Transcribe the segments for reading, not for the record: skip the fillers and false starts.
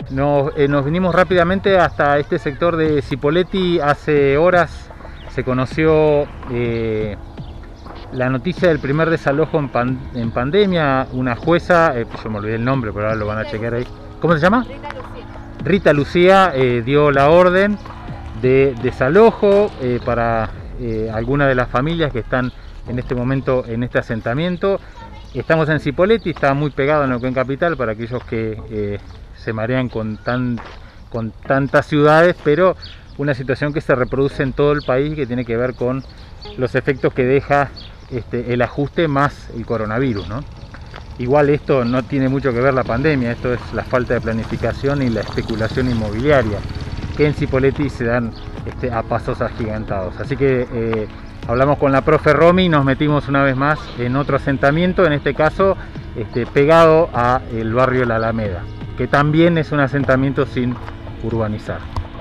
Nos vinimos rápidamente hasta este sector de Cipolletti. Hace horas se conoció la noticia del primer desalojo en pandemia. Una jueza, yo me olvidé el nombre, pero ahora lo van a chequear ahí. ¿Cómo se llama? Rita Lucía dio la orden de desalojo para algunas de las familias que están en este momento en este asentamiento. Estamos en Cipolletti, está muy pegado a Neuquén Capital para aquellos que se marean con tantas ciudades, pero una situación que se reproduce en todo el país y que tiene que ver con los efectos que deja el ajuste más el coronavirus, ¿no? Igual esto no tiene mucho que ver la pandemia, esto es la falta de planificación y la especulación inmobiliaria, que en Cipolletti se dan a pasos agigantados. Así que hablamos con la profe Romy y nos metimos una vez más en otro asentamiento, en este caso pegado al barrio La Alameda, que también es un asentamiento sin urbanizar.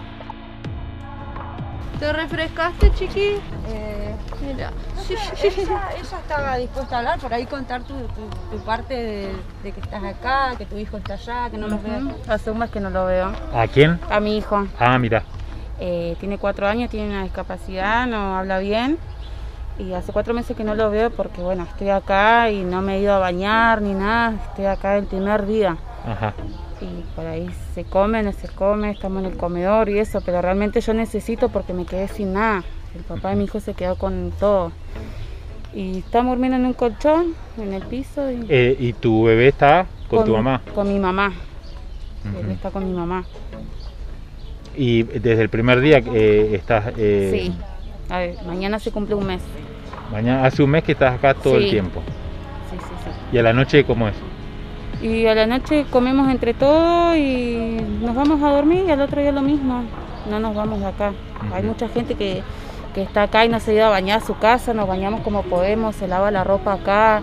¿Te refrescaste, chiqui? Mira, ella estaba dispuesta a hablar, por ahí contar tu parte de que estás acá, que tu hijo está allá, que no los ves. Hace un mes que no lo veo. ¿A quién? A mi hijo. Ah, mira. Tiene 4 años, tiene una discapacidad, no habla bien. Y hace 4 meses que no lo veo porque, bueno, estoy acá y no me he ido a bañar ni nada. Estoy acá el primer día. Ajá. Y por ahí se come, no se come, estamos en el comedor y eso, pero realmente yo necesito porque me quedé sin nada. El papá de mi hijo se quedó con todo. Y estamos durmiendo en un colchón, en el piso. ¿Y tu bebé está con tu mamá? Con mi mamá. Él está con mi mamá. ¿Y desde el primer día estás...? Sí. A ver, mañana se cumple un mes. Mañana, hace un mes que estás acá todo el tiempo. Sí. ¿Y a la noche cómo es? Y a la noche comemos entre todos y nos vamos a dormir y al otro día lo mismo. No nos vamos de acá. Hay mucha gente que está acá y no se ha ido a bañar a su casa, nos bañamos como podemos, se lava la ropa acá.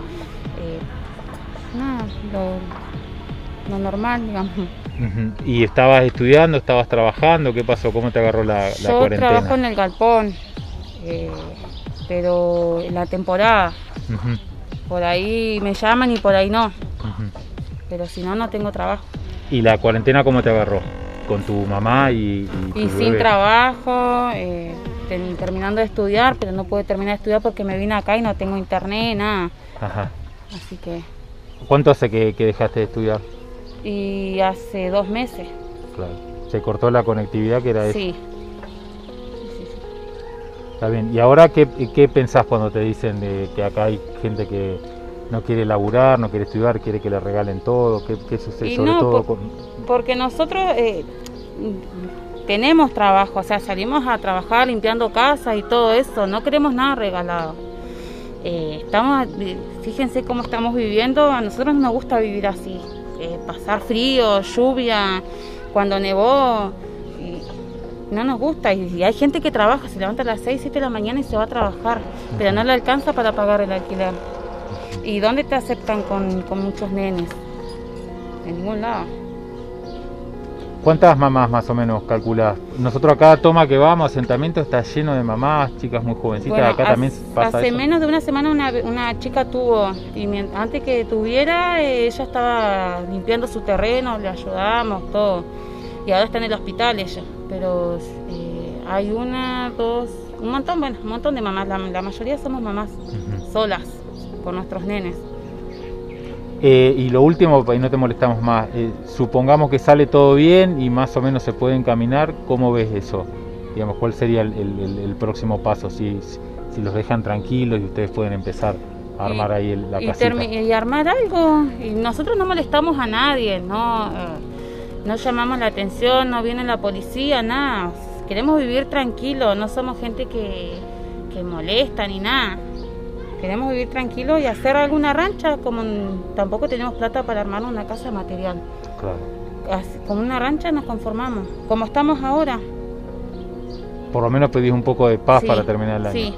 Nada, lo normal, digamos. ¿Y estabas estudiando, estabas trabajando? ¿Qué pasó? ¿Cómo te agarró la cuarentena? Yo trabajo en el galpón, pero en la temporada. Por ahí me llaman y por ahí no. Pero si no, no tengo trabajo. ¿Y la cuarentena cómo te agarró? ¿Con tu mamá y tu Y bebé? sin trabajo, terminando de estudiar, pero no pude terminar de estudiar porque me vine acá y no tengo internet, nada. Ajá. Así que... ¿Cuánto hace que dejaste de estudiar? Y hace 2 meses. Claro. ¿Se cortó la conectividad que era eso? Sí. Está bien. ¿Y ahora qué pensás cuando te dicen que acá hay gente que no quiere laburar, no quiere estudiar, quiere que le regalen todo? ¿Qué sucede? Y sobre no, todo porque nosotros tenemos trabajo, o sea, salimos a trabajar limpiando casas y todo eso, no queremos nada regalado. Fíjense cómo estamos viviendo, a nosotros nos gusta vivir así, pasar frío, lluvia, cuando nevó, no nos gusta. Y hay gente que trabaja, se levanta a las 6, 7 de la mañana y se va a trabajar, pero no le alcanza para pagar el alquiler. ¿Y dónde te aceptan con muchos nenes? En ningún lado. ¿Cuántas mamás más o menos calculás? Nosotros a cada toma que vamos, asentamiento, está lleno de mamás, chicas muy jovencitas. Bueno, acá también pasa hace eso. Menos de una semana una chica tuvo, y antes que tuviera, ella estaba limpiando su terreno, le ayudamos, todo. Y ahora está en el hospital ella, pero hay una, dos, un montón de mamás, la mayoría somos mamás solas, con nuestros nenes. Y lo último, y no te molestamos más, supongamos que sale todo bien y más o menos se puede encaminar, ¿cómo ves eso? Digamos, ¿cuál sería el próximo paso? Si los dejan tranquilos y ustedes pueden empezar a armar ahí la casita. Y armar algo, y nosotros no molestamos a nadie, no llamamos la atención, no viene la policía, nada. Queremos vivir tranquilos, no somos gente que molesta ni nada. Queremos vivir tranquilos y hacer alguna rancha, como tampoco tenemos plata para armar una casa material. Claro. Con una rancha nos conformamos, como estamos ahora. Por lo menos pedís un poco de paz para terminar el año. Sí.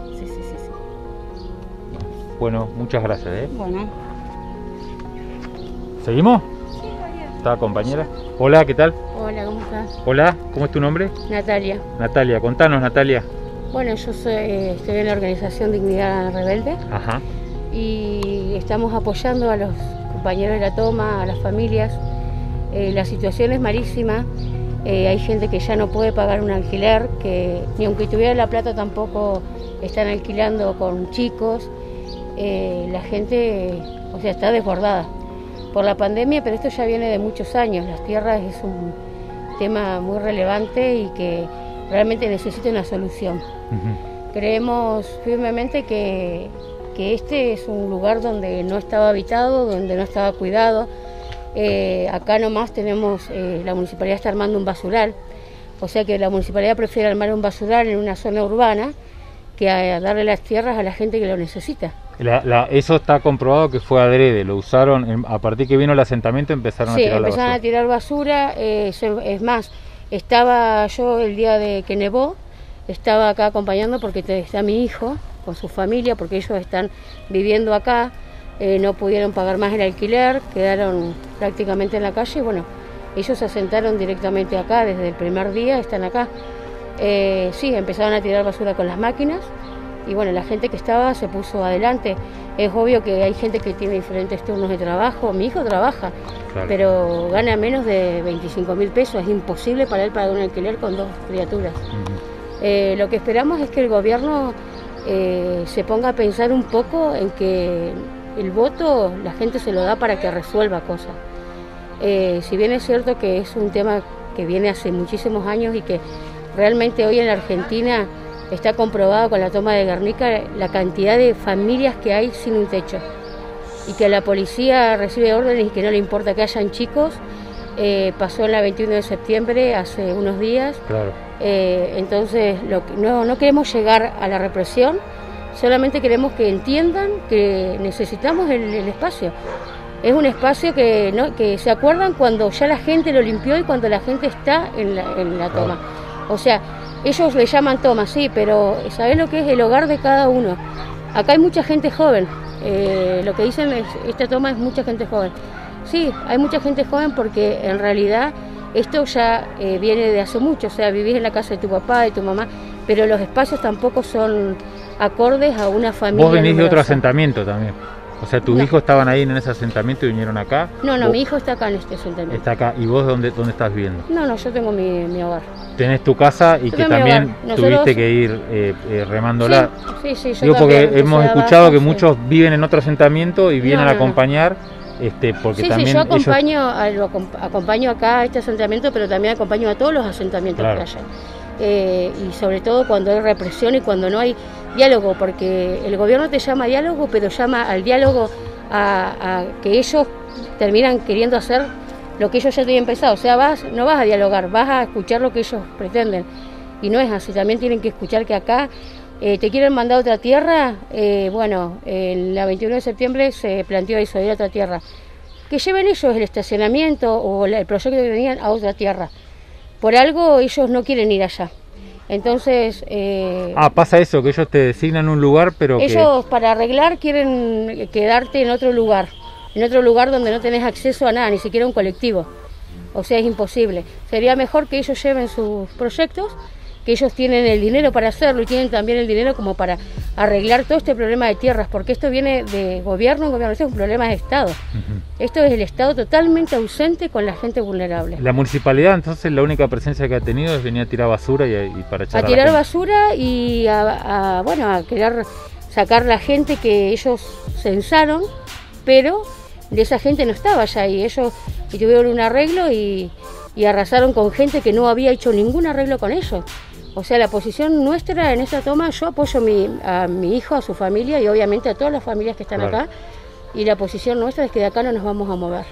Bueno, muchas gracias. Bueno. ¿Seguimos? Sí, Javier. ¿Está compañera? Hola, ¿qué tal? Hola, ¿cómo estás? Hola, ¿cómo es tu nombre? Natalia. Natalia, contanos, Natalia. Bueno, yo estoy en la organización Dignidad Rebelde. Ajá. Y estamos apoyando a los compañeros de la toma, a las familias, La situación es malísima. Hay gente que ya no puede pagar un alquiler, que ni aunque tuviera la plata tampoco están alquilando con chicos. La gente, o sea, está desbordada por la pandemia, pero esto ya viene de muchos años. Las tierras es un tema muy relevante y que realmente necesita una solución. Creemos firmemente que este es un lugar donde no estaba habitado, donde no estaba cuidado. Acá nomás tenemos, la municipalidad está armando un basural, o sea que la municipalidad prefiere armar un basural en una zona urbana que a darle las tierras a la gente que lo necesita. Eso está comprobado que fue adrede, lo usaron, a partir que vino el asentamiento empezaron a tirar la basura. Sí, empezaron a tirar basura, es más, estaba yo el día de que nevó, estaba acá acompañando porque está mi hijo con su familia, porque ellos están viviendo acá. No pudieron pagar más el alquiler, quedaron prácticamente en la calle y bueno, ellos se asentaron directamente acá, desde el primer día están acá. Sí, empezaron a tirar basura con las máquinas y bueno, la gente que estaba se puso adelante. Es obvio que hay gente que tiene diferentes turnos de trabajo, mi hijo trabaja, claro, pero gana menos de 25.000 pesos, es imposible para él pagar un alquiler con 2 criaturas. Lo que esperamos es que el gobierno se ponga a pensar un poco en que el voto la gente se lo da para que resuelva cosas. Si bien es cierto que es un tema que viene hace muchísimos años y que realmente hoy en la Argentina está comprobado con la toma de Guernica la cantidad de familias que hay sin un techo y que la policía recibe órdenes y que no le importa que hayan chicos. Pasó en la 21 de septiembre hace unos días. Claro. Entonces no queremos llegar a la represión. Solamente queremos que entiendan que necesitamos el espacio. Es un espacio que se acuerdan cuando ya la gente lo limpió y cuando la gente está en la toma. O sea, ellos le llaman toma, sí, pero ¿sabés lo que es el hogar de cada uno? Acá hay mucha gente joven. Lo que dicen es, esta toma es mucha gente joven. Sí, hay mucha gente joven porque en realidad esto ya viene de hace mucho. O sea, vivís en la casa de tu papá, de tu mamá, pero los espacios tampoco son acordes a una familia. Vos venís de otro asentamiento también. O sea, tus hijos estaban ahí en ese asentamiento y vinieron acá. No, mi hijo está acá en este asentamiento. Está acá. ¿Y vos dónde estás viviendo? No, yo tengo mi hogar. Tenés tu casa y que también tuviste que ir remándola. Sí, yo digo, porque hemos escuchado que sí, muchos viven en otro asentamiento y vienen a acompañar. Porque también yo acompaño acá a este asentamiento, pero también acompaño a todos los asentamientos, claro, que haya. Y sobre todo cuando hay represión y cuando no hay diálogo, porque el gobierno te llama a diálogo, pero llama al diálogo a que ellos terminan queriendo hacer lo que ellos ya tienen pensado. O sea, no vas a dialogar, vas a escuchar lo que ellos pretenden. Y no es así, también tienen que escuchar que acá te quieren mandar a otra tierra. Bueno, en la 21 de septiembre se planteó eso, ir a otra tierra. Que lleven ellos el estacionamiento o el proyecto que tenían a otra tierra. Por algo ellos no quieren ir allá. Entonces... pasa eso, que ellos te designan un lugar, pero ellos para arreglar quieren quedarte en otro lugar donde no tenés acceso a nada, ni siquiera un colectivo. O sea, es imposible. Sería mejor que ellos lleven sus proyectos, que ellos tienen el dinero para hacerlo y tienen también el dinero como para arreglar todo este problema de tierras, porque esto viene de gobierno, esto es un problema de Estado. Esto es el Estado totalmente ausente con la gente vulnerable. La municipalidad, entonces, la única presencia que ha tenido es venir a tirar basura y para echar a tirar basura y a querer sacar la gente que ellos censaron, pero de esa gente no estaba allá y ellos tuvieron un arreglo y arrasaron con gente que no había hecho ningún arreglo con ellos. O sea, la posición nuestra en esa toma, yo apoyo a mi hijo, a su familia y obviamente a todas las familias que están acá. Y la posición nuestra es que de acá no nos vamos a mover.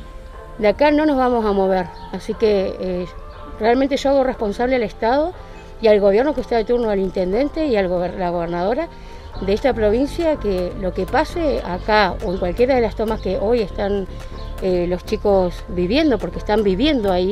De acá no nos vamos a mover. Así que realmente yo hago responsable al Estado y al gobierno que está de turno, al intendente y a la gobernadora de esta provincia, que lo que pase acá o en cualquiera de las tomas que hoy están los chicos viviendo, porque están viviendo ahí,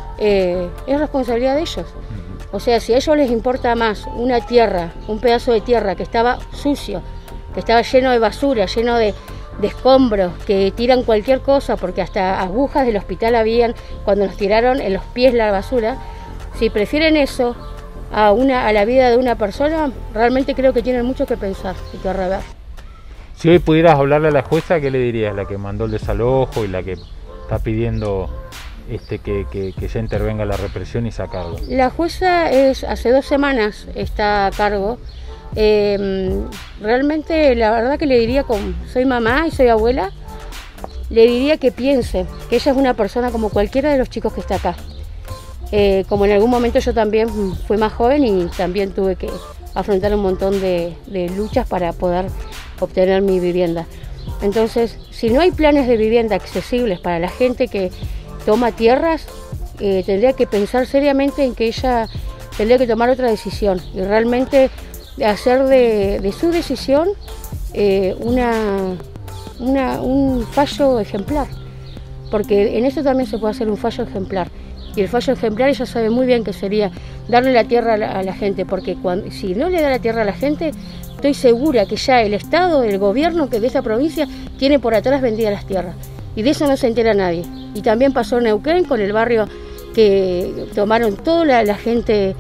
es responsabilidad de ellos. O sea, si a ellos les importa más una tierra, un pedazo de tierra que estaba sucio, que estaba lleno de basura, lleno de escombros, que tiran cualquier cosa, porque hasta agujas del hospital habían cuando nos tiraron en los pies la basura, si prefieren eso a la vida de una persona, realmente creo que tienen mucho que pensar y que rever. Si hoy pudieras hablarle a la jueza, ¿qué le dirías? La que mandó el desalojo y la que está pidiendo que ya intervenga la represión y sacarlo? La jueza hace 2 semanas está a cargo. Realmente la verdad que le diría, soy mamá y soy abuela, le diría que piense que ella es una persona como cualquiera de los chicos que está acá. Como en algún momento yo también fui más joven y también tuve que afrontar un montón de luchas para poder obtener mi vivienda. Entonces, si no hay planes de vivienda accesibles para la gente que toma tierras, tendría que pensar seriamente en que ella tendría que tomar otra decisión y realmente hacer de su decisión un fallo ejemplar, porque en esto también se puede hacer un fallo ejemplar, y el fallo ejemplar ella sabe muy bien que sería darle la tierra a la gente, porque si no le da la tierra a la gente, estoy segura que ya el Estado, el gobierno que de esta provincia tiene por atrás vendidas las tierras, y de eso no se entera nadie. Y también pasó en Neuquén con el barrio que tomaron toda la gente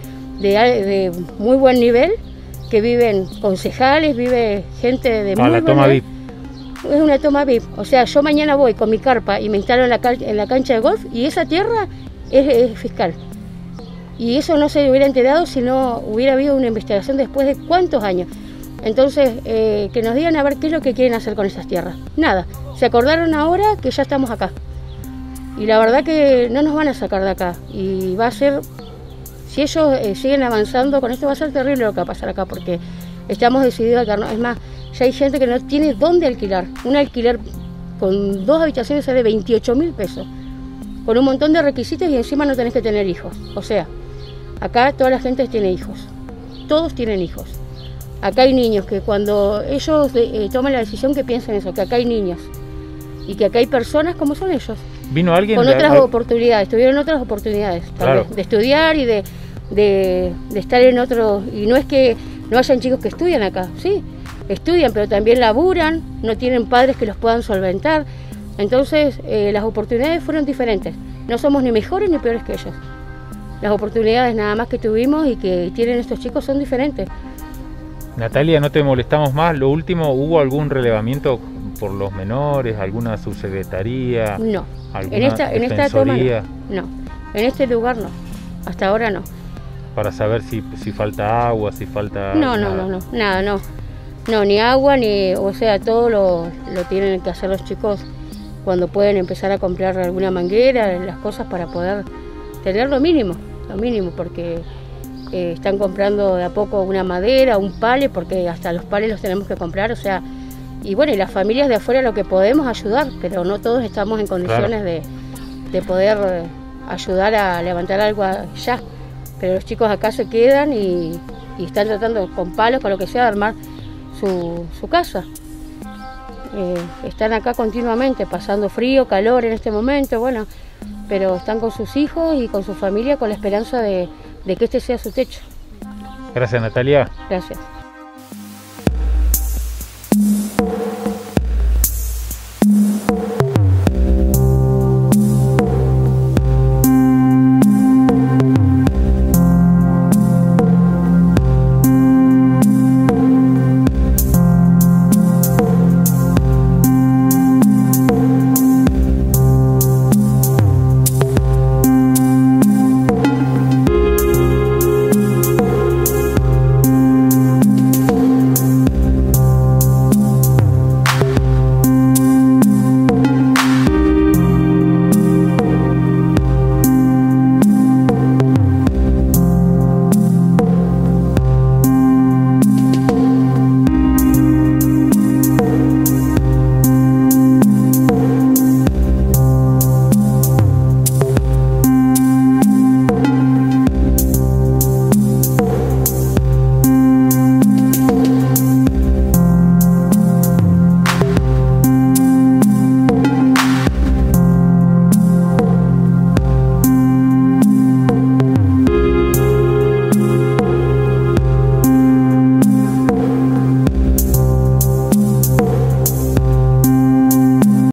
de muy buen nivel, que viven concejales, vive gente de muy buen nivel. VIP. Es una toma VIP. O sea, yo mañana voy con mi carpa y me instalo en la cancha de golf y esa tierra es fiscal. Y eso no se hubiera enterado si no hubiera habido una investigación después de cuántos años. Entonces, que nos digan a ver qué es lo que quieren hacer con esas tierras. Nada, se acordaron ahora que ya estamos acá. Y la verdad que no nos van a sacar de acá. Y va a ser, si ellos siguen avanzando con esto, va a ser terrible lo que va a pasar acá, porque estamos decididos a quedarnos. Es más, ya hay gente que no tiene dónde alquilar. Un alquiler con 2 habitaciones sale 28.000 pesos. Con un montón de requisitos y encima no tenés que tener hijos. O sea, acá toda la gente tiene hijos. Todos tienen hijos. Acá hay niños que cuando ellos toman la decisión, que piensen eso, que acá hay niños. Y que acá hay personas como son ellos. ¿Vino alguien? Con otras oportunidades, tuvieron otras oportunidades. Claro. De estudiar y de estar en otro. Y no es que no hayan chicos que estudian acá, sí, estudian, pero también laburan, no tienen padres que los puedan solventar. Entonces, las oportunidades fueron diferentes. No somos ni mejores ni peores que ellos. Las oportunidades nada más que tuvimos y que tienen estos chicos son diferentes. Natalia, no te molestamos más. Lo último, ¿hubo algún relevamiento por los menores, alguna subsecretaría? No. En esta toma no. En este lugar no. Hasta ahora no. Para saber si falta agua, si falta... Nada, no, ni agua, o sea, todo lo tienen que hacer los chicos cuando pueden empezar a comprar alguna manguera, las cosas para poder tener lo mínimo, porque están comprando de a poco una madera, un pale, porque hasta los pales los tenemos que comprar, o sea, y bueno, y las familias de afuera lo que podemos ayudar, pero no todos estamos en condiciones de poder ayudar a levantar algo ya. Pero los chicos acá se quedan y están tratando con palos, con lo que sea, de armar su casa. Están acá continuamente, pasando frío, calor en este momento, bueno, pero están con sus hijos y con su familia con la esperanza de que este sea su techo. Gracias, Natalia. Gracias.